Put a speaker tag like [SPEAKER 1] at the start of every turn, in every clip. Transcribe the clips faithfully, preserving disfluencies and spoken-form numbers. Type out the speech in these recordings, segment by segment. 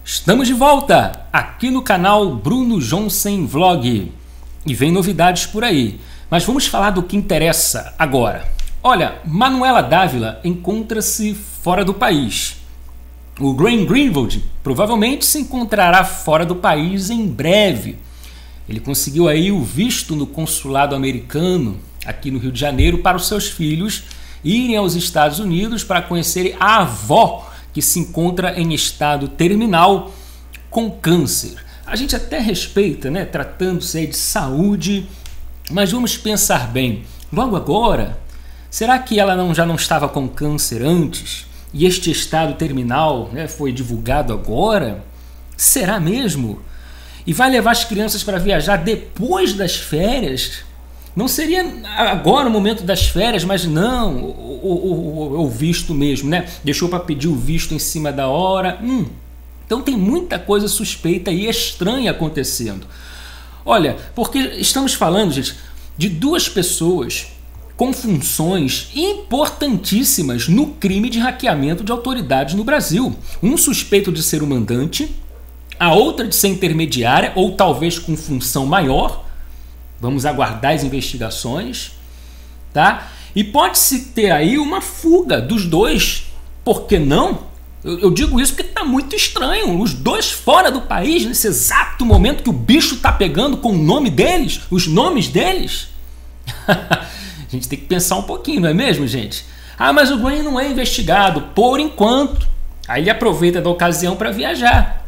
[SPEAKER 1] Estamos de volta aqui no canal Bruno Johnsen Vlog e vem novidades por aí, mas vamos falar do que interessa agora. Olha, Manuela Dávila encontra-se fora do país. O Glenn Greenwald provavelmente se encontrará fora do país em breve. Ele conseguiu aí o visto no consulado americano aqui no Rio de Janeiro para os seus filhos irem aos Estados Unidos para conhecerem a avó que se encontra em estado terminal com câncer. A gente até respeita, né, tratando-se aí de saúde, mas vamos pensar bem. Logo agora, será que ela não, já não estava com câncer antes e este estado terminal, né, foi divulgado agora? Será mesmo? E vai levar as crianças para viajar depois das férias? Não seria agora o momento das férias, mas não, o, o, o, o visto mesmo, né? Deixou para pedir o visto em cima da hora. Hum, então tem muita coisa suspeita e estranha acontecendo. Olha, porque estamos falando, gente, de duas pessoas com funções importantíssimas no crime de hackeamento de autoridades no Brasil. Um suspeito de ser o mandante, a outra de ser intermediária ou talvez com função maior. Vamos aguardar as investigações, tá? E pode-se ter aí uma fuga dos dois. Por que não? Eu, eu digo isso porque está muito estranho. Os dois fora do país, nesse exato momento que o bicho está pegando com o nome deles, os nomes deles. A gente tem que pensar um pouquinho, não é mesmo, gente? Ah, mas o Glenn não é investigado, por enquanto. Aí ele aproveita da ocasião para viajar.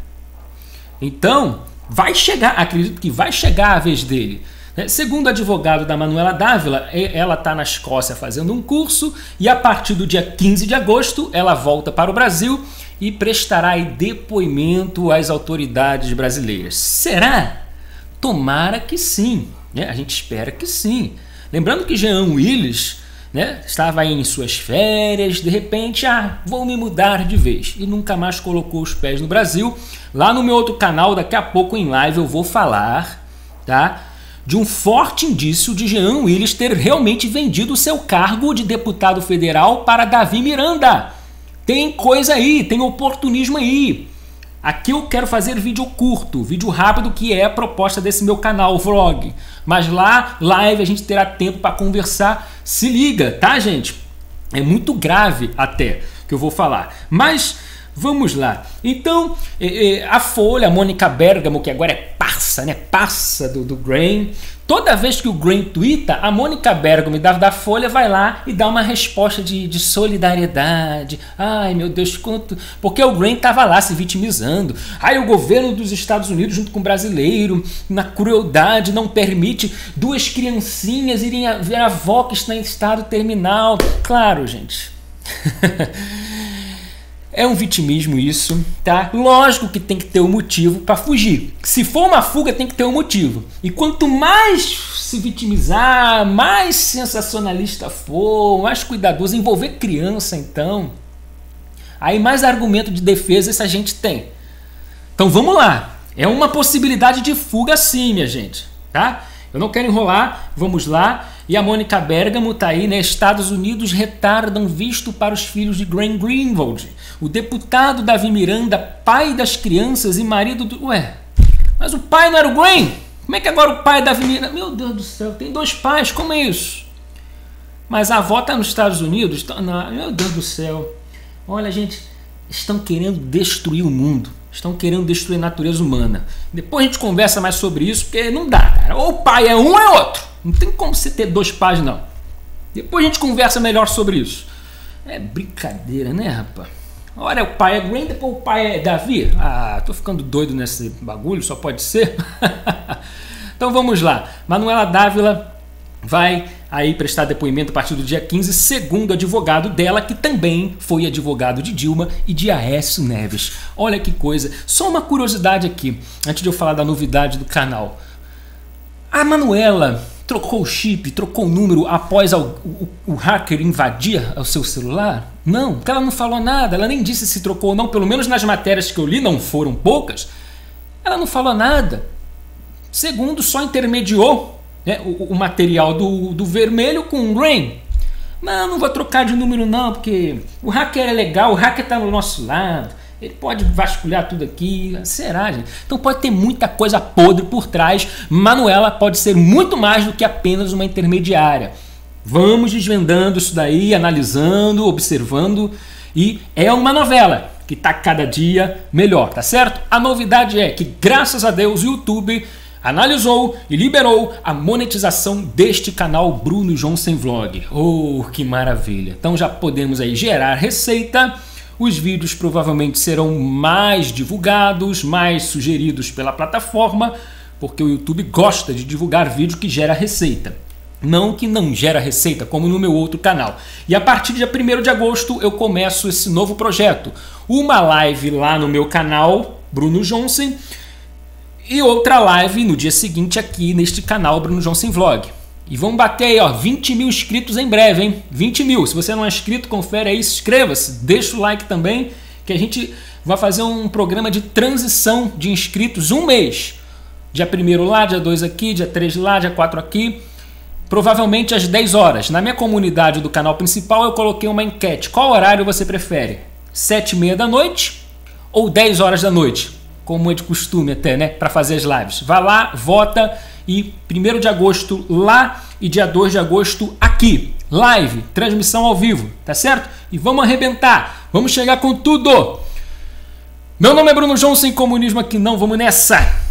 [SPEAKER 1] Então, vai chegar, acredito que vai chegar a vez dele. Segundo o advogado da Manuela Dávila, ela está na Escócia fazendo um curso e a partir do dia quinze de agosto ela volta para o Brasil e prestará aí depoimento às autoridades brasileiras. Será? Tomara que sim, né? A gente espera que sim. Lembrando que Jean Willis, né, estava aí em suas férias, de repente, ah, vou me mudar de vez e nunca mais colocou os pés no Brasil. Lá no meu outro canal, daqui a pouco em live eu vou falar, tá? De um forte indício de Jean Willis ter realmente vendido o seu cargo de deputado federal para Davi Miranda. Tem coisa aí, tem oportunismo aí. Aqui eu quero fazer vídeo curto, vídeo rápido, que é a proposta desse meu canal, vlog. Mas lá, live, a gente terá tempo para conversar. Se liga, tá, gente? É muito grave até que eu vou falar. Mas vamos lá. Então, a Folha, a Mônica Bergamo, que agora é parça, né? Parça do, do Glenn. Toda vez que o Glenn twitta, a Mônica Bergamo da, da Folha vai lá e dá uma resposta de, de solidariedade. Ai, meu Deus, quanto... Porque o Glenn estava lá se vitimizando. Ai, o governo dos Estados Unidos, junto com o brasileiro, na crueldade, não permite duas criancinhas irem a ver a avó que está em estado terminal. Claro, gente. É um vitimismo isso, tá? Lógico que tem que ter um motivo para fugir. Se for uma fuga, tem que ter um motivo. E quanto mais se vitimizar, mais sensacionalista for, mais cuidadoso, envolver criança, então, aí mais argumento de defesa essa gente tem. Então vamos lá. É uma possibilidade de fuga sim, minha gente, tá? Eu não quero enrolar, vamos lá. E a Mônica Bergamo está aí, né? Estados Unidos retardam visto para os filhos de Glenn Greenwald. O deputado Davi Miranda, pai das crianças e marido do... Ué, mas o pai não era o Glenn? Como é que agora o pai Davi Miranda... Meu Deus do céu, tem dois pais, como é isso? Mas a avó está nos Estados Unidos? Tá... Não, meu Deus do céu. Olha, gente, estão querendo destruir o mundo. Estão querendo destruir a natureza humana. Depois a gente conversa mais sobre isso, porque não dá, cara. Ou o pai é um ou é outro. Não tem como você ter dois pais, não. Depois a gente conversa melhor sobre isso. É brincadeira, né, rapaz? Olha, o pai é Glenn, depois o pai é Davi. Ah, tô ficando doido nesse bagulho, só pode ser. Então vamos lá. Manuela Dávila vai aí prestar depoimento a partir do dia quinze, segundo o advogado dela, que também foi advogado de Dilma e de Aécio Neves. Olha que coisa. Só uma curiosidade aqui, antes de eu falar da novidade do canal. A Manuela trocou o chip, trocou o número após o, o, o hacker invadir o seu celular? Não, porque ela não falou nada, ela nem disse se trocou ou não, pelo menos nas matérias que eu li, não foram poucas, ela não falou nada. Segundo, só intermediou, né, o, o material do, do vermelho com o Glenn. Não, não vou trocar de número não, porque o hacker é legal, o hacker está no nosso lado. Ele pode vasculhar tudo aqui. Será, gente? Então pode ter muita coisa podre por trás. Manuela pode ser muito mais do que apenas uma intermediária. Vamos desvendando isso daí, analisando, observando. E é uma novela que está cada dia melhor, tá certo? A novidade é que, graças a Deus, o YouTube analisou e liberou a monetização deste canal Bruno Johnson Vlog. Oh, que maravilha! Então já podemos aí gerar receita. Os vídeos provavelmente serão mais divulgados, mais sugeridos pela plataforma, porque o YouTube gosta de divulgar vídeo que gera receita. Não que não gera receita, como no meu outro canal. E a partir de dia primeiro de agosto eu começo esse novo projeto. Uma live lá no meu canal, Bruno Johnson, e outra live no dia seguinte aqui neste canal, Bruno Johnson Vlog. E vamos bater aí, ó, vinte mil inscritos em breve, hein? vinte mil. Se você não é inscrito, confere aí, inscreva-se, deixa o like também, que a gente vai fazer um programa de transição de inscritos um mês. Dia primeiro lá, dia dois aqui, dia três lá, dia quatro aqui. Provavelmente às dez horas. Na minha comunidade do canal principal eu coloquei uma enquete. Qual horário você prefere? sete e meia da noite ou dez horas da noite? Como é de costume até, né? Para fazer as lives. Vai lá, vota e primeiro de agosto lá e dia dois de agosto aqui. Live, transmissão ao vivo, tá certo? E vamos arrebentar. Vamos chegar com tudo. Meu nome é Bruno Johnson, comunismo aqui não, vamos nessa.